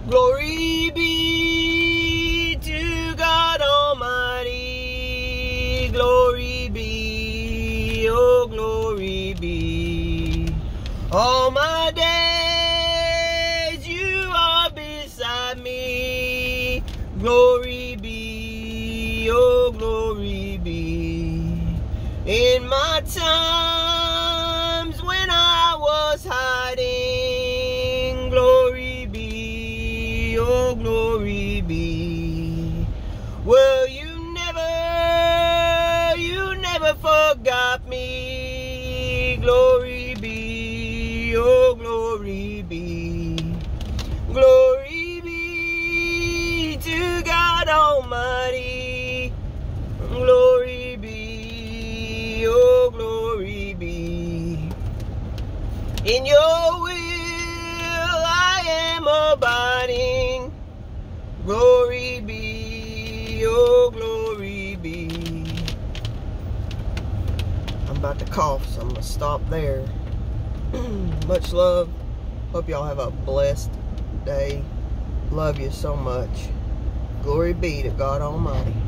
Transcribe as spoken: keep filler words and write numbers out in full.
Glory be to God Almighty. Glory be, oh glory be. All my days you are beside me. Glory be, oh glory be. In my times when I was hiding, glory be, oh glory be. Well, you never, you never forgot me. Glory be, oh glory be. Glory be to God Almighty. Glory be, oh glory be. In your will I am abiding. Glory be, oh glory be. I'm about to cough, so I'm going to stop there. Much love. Hope y'all have a blessed day. Love you so much. Glory be to God Almighty.